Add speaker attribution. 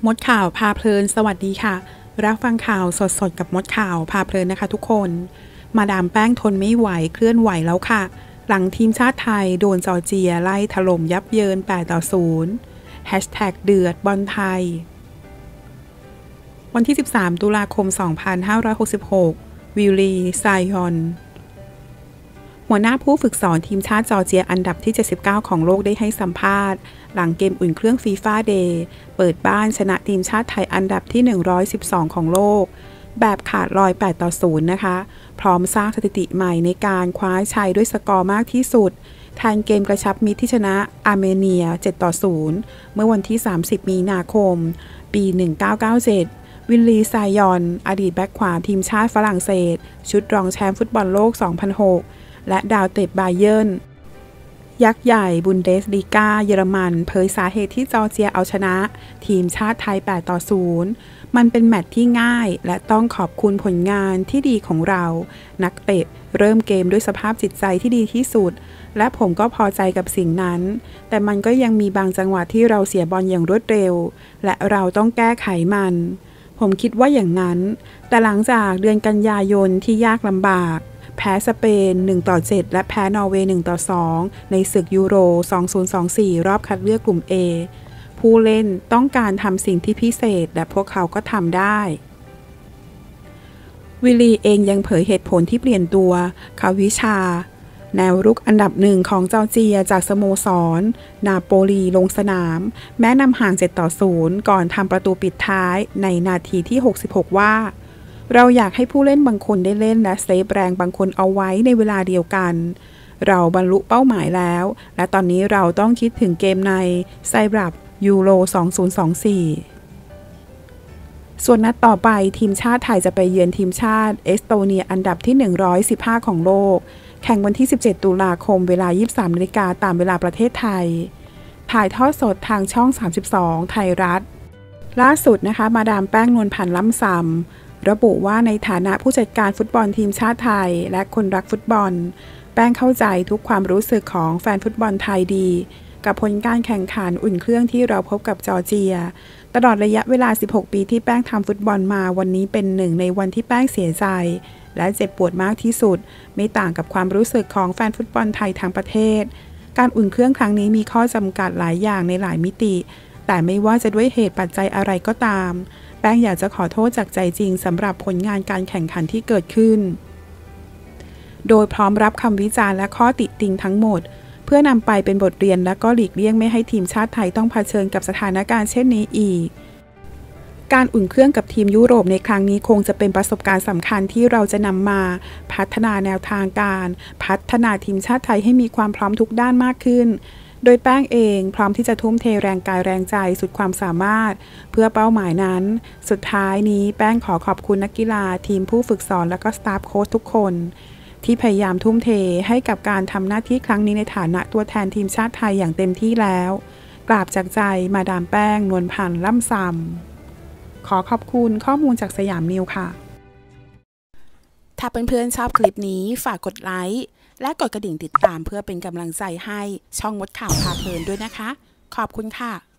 Speaker 1: มดข่าวพาเพลินสวัสดีค่ะรับฟังข่าวสดๆกับมดข่าวพาเพลินนะคะทุกคนมาดามแป้งทนไม่ไหวเคลื่อนไหวแล้วค่ะหลังทีมชาติไทยโดนจอร์เจียไล่ถล่มยับเยิน8-0 #เดือดบอลไทยวันที่13ตุลาคม2566วิลลีไซยอนหัวหน้าผู้ฝึกสอนทีมชาติจอร์เจียอันดับที่79ของโลกได้ให้สัมภาษณ์หลังเกมอุ่นเครื่องฟีฟ่าเดย์เปิดบ้านชนะทีมชาติไทยอันดับที่112ของโลกแบบขาดลอย8-0นะคะพร้อมสร้างสถิติใหม่ในการคว้าชัยด้วยสกอร์มากที่สุดแทนเกมกระชับมิตรที่ชนะอาร์เมเนีย7-0เมื่อวันที่30มีนาคมปี1997วิลลีไซยอนอดีตแบ็คขวาทีมชาติฝรั่งเศสชุดรองแชมป์ฟุตบอลโลก2006และดาวเตะบาเยิร์นยักษ์ใหญ่บุนเดสลีกาเยอรมันเผยสาเหตุที่จอร์เจียเอาชนะทีมชาติไทย8-0มันเป็นแมตช์ที่ง่ายและต้องขอบคุณผลงานที่ดีของเรานักเตะเริ่มเกมด้วยสภาพจิตใจที่ดีที่สุดและผมก็พอใจกับสิ่งนั้นแต่มันก็ยังมีบางจังหวะที่เราเสียบอลอย่างรวดเร็วและเราต้องแก้ไขมันผมคิดว่าอย่างนั้นแต่หลังจากเดือนกันยายนที่ยากลำบากแพ้สเปน1-7และแพ้นอร์เวย์1-2ในศึกยูโร2024รอบคัดเลือกกลุ่ม A ผู้เล่นต้องการทำสิ่งที่พิเศษและพวกเขาก็ทำได้วิลลีเองยังเผยเหตุผลที่เปลี่ยนตัวคาวิชาแนวรุกอันดับหนึ่งของจอร์เจียจากสโมสรนาโปลีลงสนามแม้นำห่าง7-0ก่อนทำประตูปิดท้ายในนาทีที่66ว่าเราอยากให้ผู้เล่นบางคนได้เล่นและเซฟแรงบางคนเอาไว้ในเวลาเดียวกันเราบรรลุเป้าหมายแล้วและตอนนี้เราต้องคิดถึงเกมในไซรับยูโร2024ส่วนนัดต่อไปทีมชาติไทยจะไปเยือนทีมชาติเอสโตเนียอันดับที่115ของโลกแข่งวันที่17ตุลาคมเวลา 23:00 นตามเวลาประเทศไทยถ่ายทอดสดทางช่อง32ไทยรัฐล่าสุดนะคะมาดามแป้งนวลพันธ์ล้ำซำระบุว่าในฐานะผู้จัดการฟุตบอลทีมชาติไทยและคนรักฟุตบอลแป้งเข้าใจทุกความรู้สึกของแฟนฟุตบอลไทยดีกับผลการแข่งขันอุ่นเครื่องที่เราพบกับจอร์เจียตลอดระยะเวลา16ปีที่แป้งทำฟุตบอลมาวันนี้เป็นหนึ่งในวันที่แป้งเสียใจและเจ็บปวดมากที่สุดไม่ต่างกับความรู้สึกของแฟนฟุตบอลไทยทั้งประเทศการอุ่นเครื่องครั้งนี้มีข้อจำกัดหลายอย่างในหลายมิติแต่ไม่ว่าจะด้วยเหตุปัจจัยอะไรก็ตามแป้งอยากจะขอโทษจากใจจริงสำหรับผลงานการแข่งขันที่เกิดขึ้นโดยพร้อมรับคำวิจารณ์และข้อติติงทั้งหมดเพื่อนำไปเป็นบทเรียนและก็หลีกเลี่ยงไม่ให้ทีมชาติไทยต้องเผชิญกับสถานการณ์เช่นนี้อีกการอุ่นเครื่องกับทีมยุโรปในครั้งนี้คงจะเป็นประสบการณ์สำคัญที่เราจะนำมาพัฒนาแนวทางการพัฒนาทีมชาติไทยให้มีความพร้อมทุกด้านมากขึ้นโดยแป้งเองพร้อมที่จะทุ่มเทแรงกายแรงใจสุดความสามารถเพื่อเป้าหมายนั้นสุดท้ายนี้แป้งขอขอบคุณนักกีฬาทีมผู้ฝึกสอนและก็สตาฟโค้ชทุกคนที่พยายามทุ่มเทให้กับการทำหน้าที่ครั้งนี้ในฐานะตัวแทนทีมชาติไทยอย่างเต็มที่แล้วกราบจากใจมาดามแป้งนวลพันธ์ล่ำซำขอขอบคุณข้อมูลจากสยามนิวค่ะถ้าเพื่อนๆชอบคลิปนี้ฝากกดไลค์และกดกระดิ่งติดตามเพื่อเป็นกำลังใจให้ช่องมดข่าวพาเพลินด้วยนะคะขอบคุณค่ะ